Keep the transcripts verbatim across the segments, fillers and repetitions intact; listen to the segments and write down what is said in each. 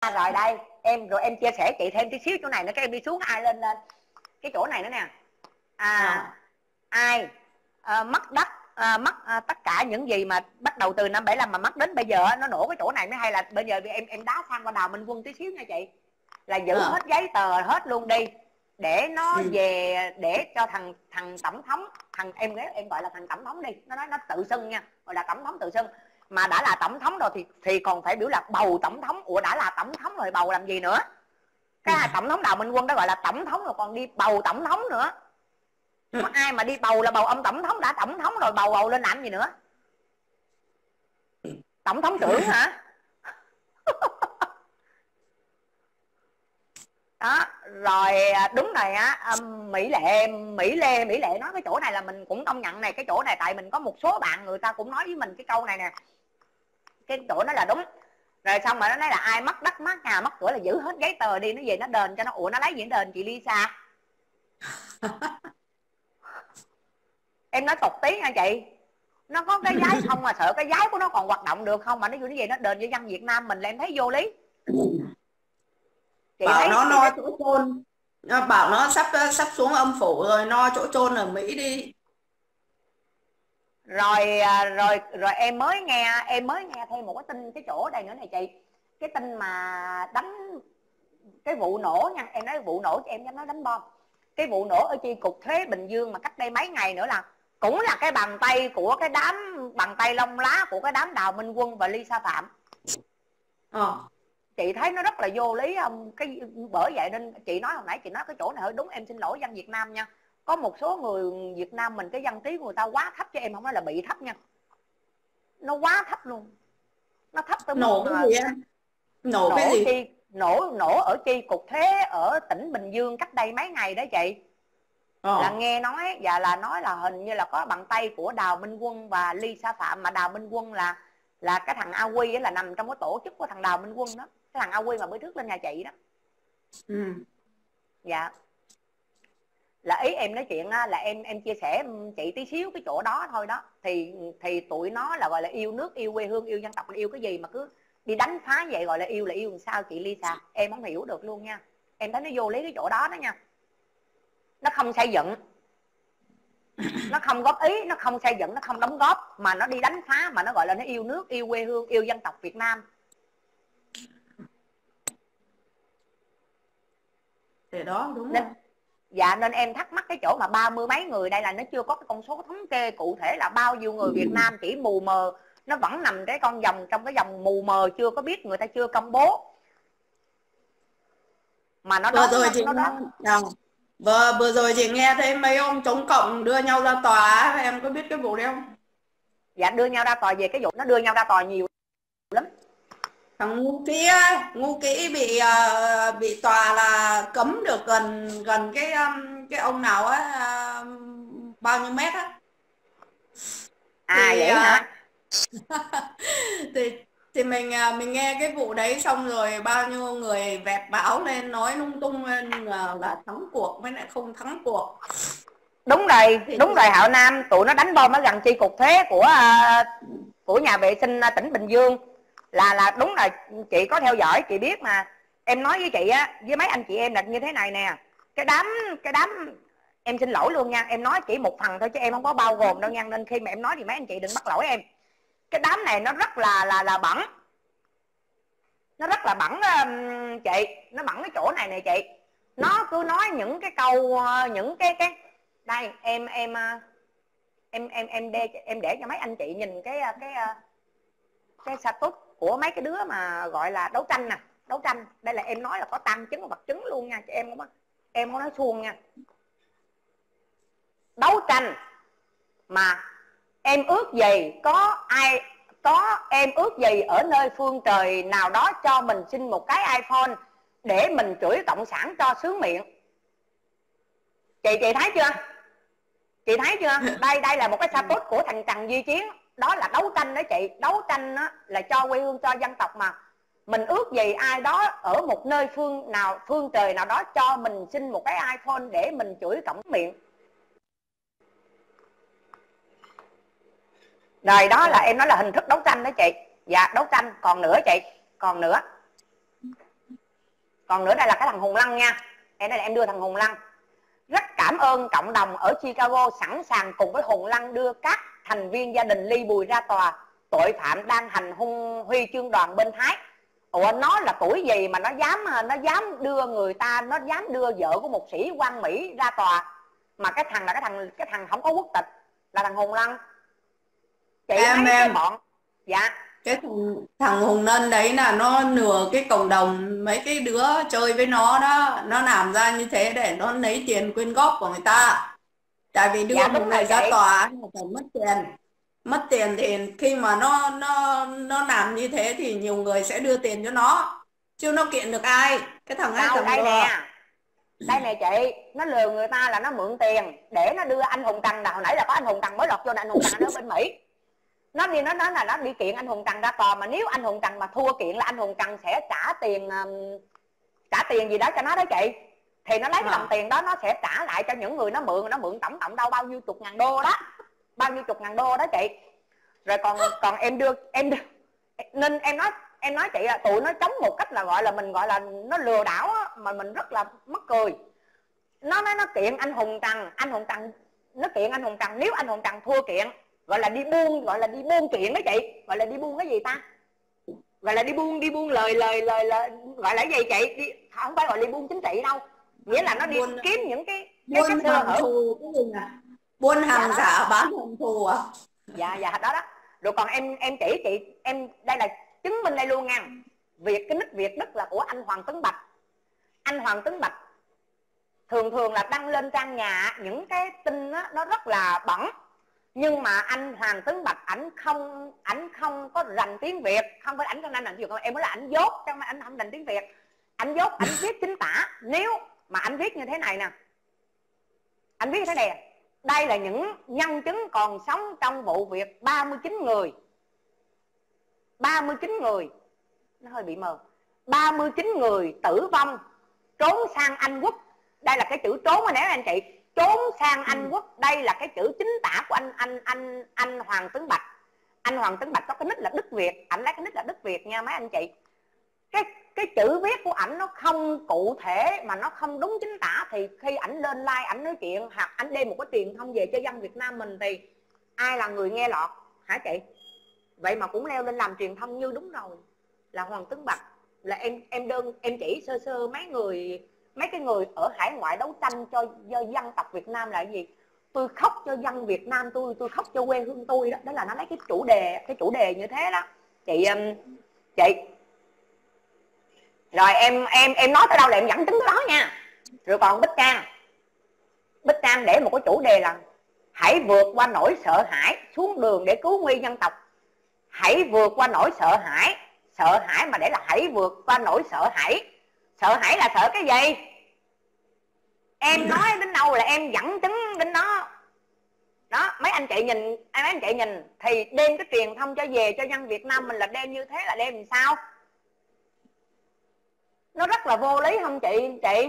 rồi đây em, rồi em chia sẻ chị thêm tí xíu chỗ này nữa, cái em đi xuống ai lên lên cái chỗ này nữa nè. À, à. Ai à, mất đất à, mất à, tất cả những gì mà bắt đầu từ năm bảy lăm mà mất đến bây giờ nó nổ cái chỗ này mới hay, là bây giờ em em đá sang qua Đào Minh Quân tí xíu nha chị, là giữ à. hết giấy tờ hết luôn đi để nó ừ. về để cho thằng thằng tổng thống, thằng em em gọi là thằng tổng thống đi, nó nói nó tự xưng nha, gọi là tổng thống tự xưng, mà đã là tổng thống rồi thì thì còn phải biểu là bầu tổng thống. Ủa đã là tổng thống rồi bầu làm gì nữa? Cái ừ. tổng thống Đào Minh Quân đó gọi là tổng thống rồi còn đi bầu tổng thống nữa. Có ai mà đi bầu là bầu ông tổng thống, đã tổng thống rồi bầu bầu lên làm gì nữa? Tổng thống trưởng hả? Đó rồi đúng rồi á. Mỹ Lệ Mỹ Lê Mỹ Lệ nói cái chỗ này là mình cũng công nhận này, cái chỗ này tại mình có một số bạn người ta cũng nói với mình cái câu này nè, cái chỗ đó là đúng. Rồi xong mà nó nói là ai mất đất mất nhà mất cửa là giữ hết giấy tờ đi, nó về nó đền cho nó. Ủa nó lấy gì đền chị Lisa? Em nói tục tí nha chị, nó có cái giấy không mà sợ cái giấy của nó còn hoạt động được không mà nó vô nó về nó đền cho dân Việt Nam mình, là em thấy vô lý. Chị bảo thấy, nó no chỗ chôn, bảo nó sắp sắp xuống âm phủ rồi, no chỗ chôn ở Mỹ đi. Rồi rồi rồi em mới nghe em mới nghe thêm một cái tin cái chỗ đây nữa này chị, cái tin mà đánh cái vụ nổ nha, em nói vụ nổ em dám nói đánh bom, cái vụ nổ ở chi cục thuế Bình Dương mà cách đây mấy ngày nữa là cũng là cái bàn tay của cái đám, bàn tay lông lá của cái đám Đào Minh Quân và Lisa Phạm. Ờ. Chị thấy nó rất là vô lý không? Cái bởi vậy nên chị nói hồi nãy chị nói cái chỗ này hơi đúng, em xin lỗi dân Việt Nam nha. Có một số người Việt Nam mình cái dân trí của người ta quá thấp, chứ em không nói là bị thấp nha. Nó quá thấp luôn. Nó thấp tới nổ cái gì em? Nổ, nổ cái gì? Chi, nổ nổ ở chi cục thuế ở tỉnh Bình Dương cách đây mấy ngày đó chị. Ờ. Là nghe nói và là nói là hình như là có bàn tay của Đào Minh Quân và Lisa Phạm, mà Đào Minh Quân là là cái thằng A Quy là nằm trong cái tổ chức của thằng Đào Minh Quân đó, cái thằng A Quy mà bữa trước lên nhà chị đó. Ừ. Dạ. Là ý em nói chuyện là em em chia sẻ chị tí xíu cái chỗ đó thôi đó, thì thì tụi nó là gọi là yêu nước, yêu quê hương, yêu dân tộc, là yêu cái gì mà cứ đi đánh phá vậy, gọi là yêu là yêu làm sao chị Lisa? Em không hiểu được luôn nha. Em thấy nó vô lý cái chỗ đó đó nha. Nó không xây dựng, nó không góp ý, nó không xây dựng, nó không đóng góp, mà nó đi đánh phá, mà nó gọi là nó yêu nước, yêu quê hương, yêu dân tộc Việt Nam. Thì đó đúng nên, rồi. Dạ nên em thắc mắc cái chỗ mà ba mươi mấy người đây là nó chưa có cái con số thống kê cụ thể là bao nhiêu người Việt Nam, chỉ mù mờ, nó vẫn nằm cái con dòng trong cái dòng mù mờ, chưa có biết, người ta chưa công bố. Mà nó vừa đó rồi nó, chị nó đó. Nghe, vừa, vừa rồi chị nghe thấy mấy ông chống cộng đưa nhau ra tòa, em có biết cái vụ đấy không? Dạ đưa nhau ra tòa về cái vụ nó đưa nhau ra tòa nhiều lắm. Thằng Ngu Kỹ Ngu Kỹ bị uh, bị tòa là cấm được gần gần cái um, cái ông nào á, uh, bao nhiêu mét á. À thì, vậy uh, hả? thì thì mình mình nghe cái vụ đấy xong rồi bao nhiêu người vẹt báo lên nói lung tung lên là, là thắng cuộc với lại không thắng cuộc. Đúng rồi, đúng rồi Hạo Nam, tụi nó đánh bom ở gần chi cục thuế của uh, của nhà vệ sinh tỉnh Bình Dương. Là là đúng là chị có theo dõi, chị biết mà. Em nói với chị á, với mấy anh chị em là như thế này nè. Cái đám cái đám em xin lỗi luôn nha, em nói chỉ một phần thôi chứ em không có bao gồm đâu nha, nên khi mà em nói thì mấy anh chị đừng bắt lỗi em. Cái đám này nó rất là là là bẩn. Nó rất là bẩn chị, nó bẩn cái chỗ này nè chị. Nó cứ nói những cái câu những cái cái đây em em em em em để em để cho mấy anh chị nhìn cái cái cái status của mấy cái đứa mà gọi là đấu tranh nè, đấu tranh. Đây là em nói là có tăng chứng và vật chứng luôn nha, em không có em không nói suông nha. Đấu tranh mà em ước gì có ai có em ước gì ở nơi phương trời nào đó cho mình xin một cái iPhone để mình chửi cộng sản cho sướng miệng. Chị chị thấy chưa? Chị thấy chưa? Đây đây là một cái status của thằng Trần Duy Chiến. Đó là đấu tranh đó chị. Đấu tranh đó là cho quê hương, cho dân tộc mà. Mình ước gì ai đó ở một nơi phương nào phương trời nào đó cho mình xin một cái iPhone để mình chửi cộng miệng. Rồi đó là em nói là hình thức đấu tranh đó chị. Dạ đấu tranh. Còn nữa chị, còn nữa Còn nữa đây là cái thằng Hùng Lăng nha. Em đây là em đưa thằng Hùng Lăng. Rất cảm ơn cộng đồng ở Chicago sẵn sàng cùng với Hùng Lăng đưa các thành viên gia đình Ly Bùi ra tòa. Tội phạm đang hành hung huy chương đoàn bên Thái. Ủa nó là tuổi gì mà nó dám nó dám đưa người ta, nó dám đưa vợ của một sĩ quan Mỹ ra tòa. Mà cái thằng là cái thằng cái thằng không có quốc tịch, là thằng Hùng Lăng. Chị em thấy em cái bọn dạ cái thằng, thằng Hùng Nân đấy là nó lừa cái cộng đồng mấy cái đứa chơi với nó đó, nó làm ra như thế để nó lấy tiền quyên góp của người ta. Tại vì đưa dạ một đúng người rồi ra chị. tòa là phải mất tiền, mất tiền thì khi mà nó nó nó làm như thế thì nhiều người sẽ đưa tiền cho nó, chứ nó kiện được ai. Cái thằng ấy Đâu thằng đây lừa. nè, đây nè chị, nó lừa người ta là nó mượn tiền để nó đưa anh Hùng Trần. Là hồi nãy là có anh Hùng Trần mới lọt vô, là anh Hùng Trần nó ở bên Mỹ. Nó đi nó nói là nó đi kiện anh Hùng Trần ra tòa, mà nếu anh Hùng Trần mà thua kiện là anh Hùng Trần sẽ trả tiền um, trả tiền gì đó cho nó đó chị. Thì nó lấy cái đồng tiền đó nó sẽ trả lại cho những người nó mượn. Nó mượn tổng cộng đâu bao nhiêu chục ngàn đô đó, bao nhiêu chục ngàn đô đó chị. Rồi còn còn em đưa em đưa nên em nói em nói chị là tụi nó chống một cách là gọi là mình gọi là nó lừa đảo á, mà mình rất là mắc cười. Nó nói nó kiện anh Hùng Trần, anh Hùng Trần nó kiện anh Hùng Trần, nếu anh Hùng Trần thua kiện gọi là đi buôn, gọi là đi buôn kiện đó chị. Gọi là đi buôn cái gì ta, gọi là đi buôn đi buôn lời lời lời, lời gọi là gì chị, đi không phải gọi là đi buôn chính trị đâu, nghĩa là nó đi buôn, kiếm những cái cái buôn cái hàng thù cái gì nè, buôn hàng dạ giả bán hàng thù à. dạ dạ đó đó. Rồi còn em em chỉ chị em đây là chứng minh đây luôn nha. Việc cái nick Việt Đức là của anh Hoàng Tấn Bạch. Anh Hoàng Tấn Bạch thường thường là đăng lên trang nhà những cái tin đó, nó rất là bẩn. Nhưng mà anh Hoàng Tấn Bạch ảnh không ảnh không có rành tiếng Việt, không phải ảnh không rành tiếng Việt, em nói là ảnh dốt chứ ảnh không rành tiếng Việt. Ảnh dốt, ảnh viết chính tả. Nếu mà ảnh viết như thế này nè, ảnh viết như thế này nè: đây là những nhân chứng còn sống trong vụ việc ba mươi chín người ba mươi chín người nó hơi bị mờ ba mươi chín người tử vong trốn sang Anh Quốc. Đây là cái chữ trốn mà nếu anh chị, trốn sang Anh Quốc. Đây là cái chữ chính tả của anh anh anh anh Hoàng Tấn Bạch. Anh Hoàng Tấn Bạch có cái nick là Đức Việt, ảnh lấy cái nick là Đức Việt nha mấy anh chị. Cái cái chữ viết của ảnh nó không cụ thể mà nó không đúng chính tả, thì khi ảnh lên like ảnh nói chuyện hoặc ảnh đem một cái truyền thông về cho dân Việt Nam mình thì ai là người nghe lọt hả chị? Vậy mà cũng leo lên làm truyền thông như đúng rồi là Hoàng Tấn Bạch. Là em em đơn em chỉ sơ sơ mấy người mấy cái người ở hải ngoại đấu tranh cho, cho dân tộc Việt Nam là cái gì. Tôi khóc cho dân Việt Nam tôi, tôi khóc cho quê hương tôi đó. Đó là nó lấy cái chủ đề cái chủ đề như thế đó chị. Chị rồi em em em nói tới đâu là em dẫn chứng tới đó nha. Rồi còn Bích Trang, Bích Trang để một cái chủ đề là hãy vượt qua nỗi sợ hãi xuống đường để cứu nguy dân tộc. Hãy vượt qua nỗi sợ hãi, sợ hãi mà để là hãy vượt qua nỗi sợ hãi. Sợ hãi là sợ cái gì? Em nói đến đâu là em dẫn chứng đến đó. Đó, mấy anh chị nhìn, mấy anh chị nhìn thì đem cái truyền thông cho về cho dân Việt Nam mình là đem như thế là đem làm sao? Nó rất là vô lý không chị? Chị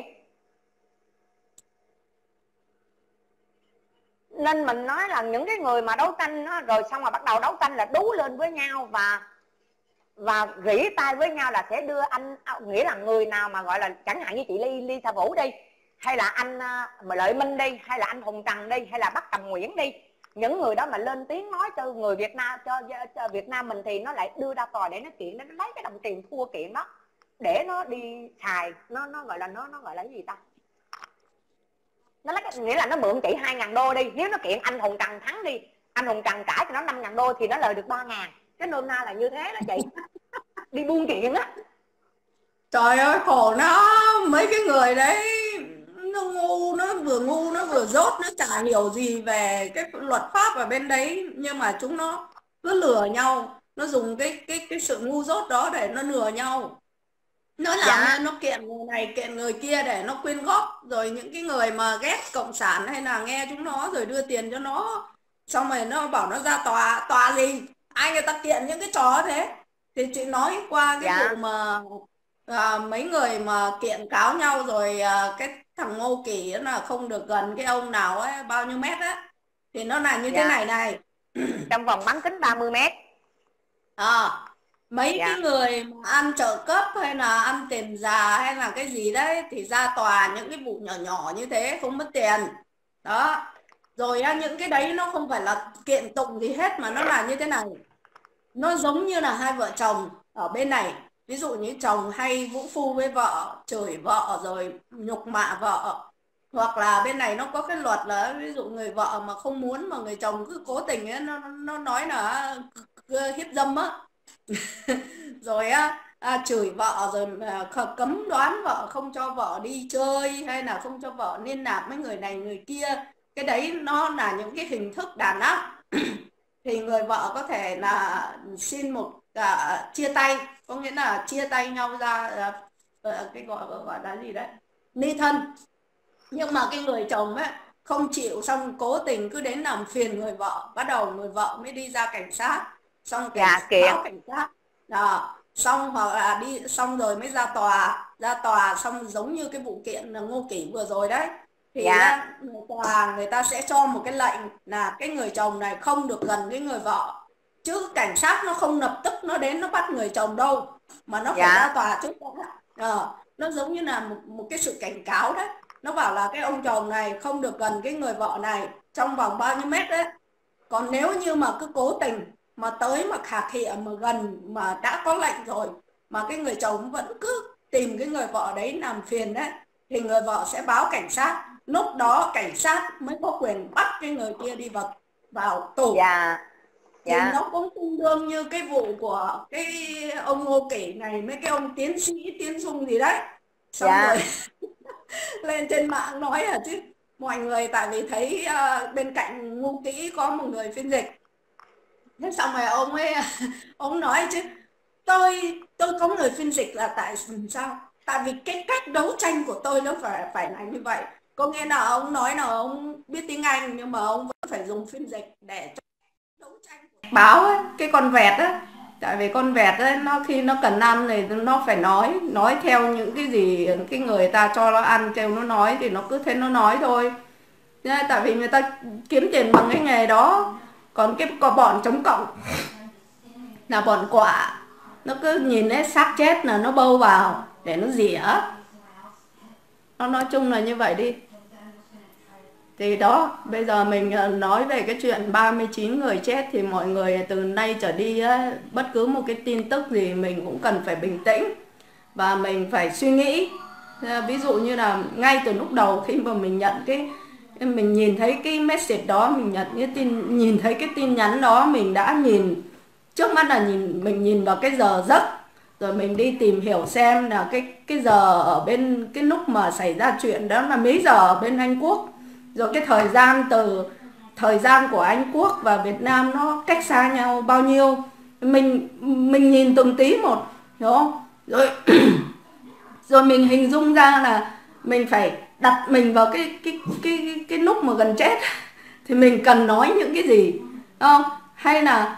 nên mình nói là những cái người mà đấu tranh đó, rồi xong rồi bắt đầu đấu tranh là đú lên với nhau và và rỉ tay với nhau là sẽ đưa anh, nghĩa là người nào mà gọi là chẳng hạn như chị Ly Ly Sa Vũ đi, hay là anh mà Lợi Minh đi, hay là anh Hùng Trần đi, hay là Bắc Cầm Nguyễn đi, những người đó mà lên tiếng nói cho người Việt Nam, cho, cho Việt Nam mình thì nó lại đưa ra tòa để nó kiện, nó lấy cái đồng tiền thua kiện đó để nó đi xài, nó nó gọi là nó nó gọi là cái gì ta, nó lấy cái, nghĩa là nó mượn chị hai ngàn đô đi, nếu nó kiện anh Hùng Trần thắng đi, anh Hùng Trần trả cho nó năm ngàn đô thì nó lời được ba ngàn. Cái nôm na là như thế đó chị. Đi buôn chuyện á. Trời ơi khổ nó, mấy cái người đấy nó ngu, nó vừa ngu nó vừa dốt, nó chả hiểu gì về cái luật pháp ở bên đấy, nhưng mà chúng nó cứ lừa nhau, nó dùng cái cái cái sự ngu dốt đó để nó lừa nhau. Nó làm Dạ. nên nó kiện người này kiện người kia để nó quyên góp, rồi những cái người mà ghét cộng sản hay là nghe chúng nó rồi đưa tiền cho nó, xong rồi nó bảo nó ra tòa. Tòa gì? Ai người ta kiện những cái trò thế? Thì chị nói qua cái Dạ. vụ mà à, mấy người mà kiện cáo nhau rồi à, cái thằng Ngô Kỳ là không được gần cái ông nào ấy bao nhiêu mét á, thì nó là như Dạ. thế này này. Trong vòng bán kính ba mươi mét. À, Mấy Dạ. cái người mà ăn trợ cấp hay là ăn tiền già hay là cái gì đấy thì ra tòa những cái vụ nhỏ nhỏ như thế không mất tiền đó. Rồi á, những cái đấy nó không phải là kiện tụng gì hết mà nó là như thế này. Nó giống như là hai vợ chồng ở bên này, ví dụ như chồng hay vũ phu với vợ, chửi vợ rồi nhục mạ vợ, hoặc là bên này nó có cái luật là ví dụ người vợ mà không muốn mà người chồng cứ cố tình ấy, nó nó nói là hiếp dâm á. Rồi á, à, chửi vợ rồi à, cấm đoán vợ, không cho vợ đi chơi hay là không cho vợ liên lạc với người này người kia, cái đấy nó là những cái hình thức đàn áp. Thì người vợ có thể là xin một à, chia tay, có nghĩa là chia tay nhau ra à, cái gọi gọi là gì đấy, ly thân. Nhưng mà cái người chồng ấy không chịu, xong cố tình cứ đến làm phiền người vợ, bắt đầu người vợ mới đi ra cảnh sát, xong cảnh Dạ, kiện. báo cảnh sát đó, xong hoặc là đi xong rồi mới ra tòa, ra tòa xong giống như cái vụ kiện là Ngô Kỷ vừa rồi đấy, thì Dạ. người tòa người ta sẽ cho một cái lệnh là cái người chồng này không được gần cái người vợ, chứ cảnh sát nó không lập tức nó đến nó bắt người chồng đâu, mà nó phải Dạ. ra tòa trước đó. Ờ, nó giống như là một, một cái sự cảnh cáo đấy, nó bảo là cái ông chồng này không được gần cái người vợ này trong vòng bao nhiêu mét đấy. Còn nếu như mà cứ cố tình mà tới mà khạc khịa mà gần mà đã có lệnh rồi mà cái người chồng vẫn cứ tìm cái người vợ đấy làm phiền đấy, thì người vợ sẽ báo cảnh sát, lúc đó cảnh sát mới có quyền bắt cái người kia đi vào vào tù. Dạ. Thì Dạ. nó cũng tương đương như cái vụ của cái ông Ngô Kỷ này, mấy cái ông tiến sĩ Tiến Dung gì đấy, xong Dạ. rồi lên trên mạng nói à chứ mọi người tại vì thấy uh, bên cạnh Ngô Kỷ có một người phiên dịch, thế xong rồi ông ấy ông nói chứ tôi tôi có người phiên dịch là tại sao, tại vì cái cách đấu tranh của tôi nó phải phải là như vậy, có nghĩa là ông nói là ông biết tiếng Anh nhưng mà ông vẫn phải dùng phiên dịch để cho đấu tranh của báo ấy, cái con vẹt á, tại vì con vẹt ấy nó khi nó cần ăn thì nó phải nói nói theo những cái gì cái người ta cho nó ăn, kêu nó nói thì nó cứ thế nó nói thôi. Nên tại vì người ta kiếm tiền bằng cái nghề đó. Còn cái có bọn chống cộng là bọn quạ, nó cứ nhìn thấy xác chết là nó bâu vào để nó rỉa. Nó nói chung là như vậy đi. Thì đó, bây giờ mình nói về cái chuyện ba mươi chín người chết thì mọi người từ nay trở đi á, bất cứ một cái tin tức gì mình cũng cần phải bình tĩnh và mình phải suy nghĩ. Ví dụ như là ngay từ lúc đầu khi mà mình nhận cái mình nhìn thấy cái message đó, mình nhận cái tin nhìn thấy cái tin nhắn đó, mình đã nhìn trước mắt là nhìn mình nhìn vào cái giờ giấc, rồi mình đi tìm hiểu xem là cái cái giờ ở bên cái lúc mà xảy ra chuyện đó là mấy giờ ở bên Anh Quốc, rồi cái thời gian từ thời gian của Anh Quốc và Việt Nam nó cách xa nhau bao nhiêu, mình mình nhìn từng tí một, hiểu không? Rồi rồi mình hình dung ra là mình phải đặt mình vào cái cái cái cái, cái lúc mà gần chết thì mình cần nói những cái gì, không? Hay là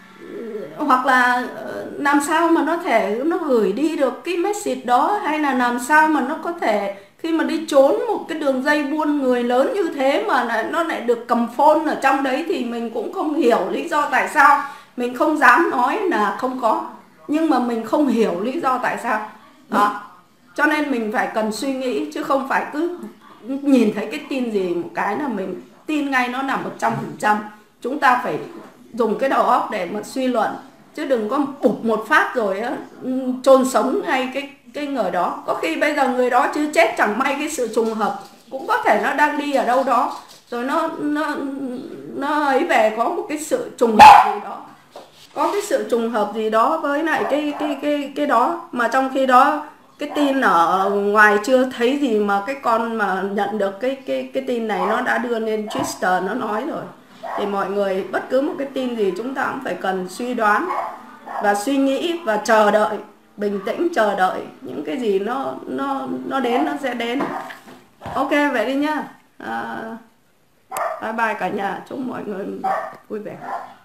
hoặc là làm sao mà nó thể nó gửi đi được cái message đó, hay là làm sao mà nó có thể khi mà đi trốn một cái đường dây buôn người lớn như thế mà lại, nó lại được cầm phone ở trong đấy, thì mình cũng không hiểu lý do tại sao. Mình không dám nói là không có, nhưng mà mình không hiểu lý do tại sao đó. Cho nên mình phải cần suy nghĩ, chứ không phải cứ nhìn thấy cái tin gì một cái là mình tin ngay nó là một trăm phần trăm. Chúng ta phải dùng cái đầu óc để mà suy luận, chứ đừng có bụp một phát rồi á, chôn sống ngay cái cái người đó. Có khi bây giờ người đó chưa chết, chẳng may cái sự trùng hợp, cũng có thể nó đang đi ở đâu đó rồi nó nó nó ấy về, có một cái sự trùng hợp gì đó, có cái sự trùng hợp gì đó với lại cái cái cái cái đó, mà trong khi đó cái tin ở ngoài chưa thấy gì mà cái con mà nhận được cái cái cái tin này nó đã đưa lên Twitter nó nói rồi. Thì mọi người bất cứ một cái tin gì chúng ta cũng phải cần suy đoán và suy nghĩ và chờ đợi, bình tĩnh chờ đợi những cái gì nó nó nó đến, nó sẽ đến. Ok vậy đi nhá. À, bye bye cả nhà, chúc mọi người vui vẻ.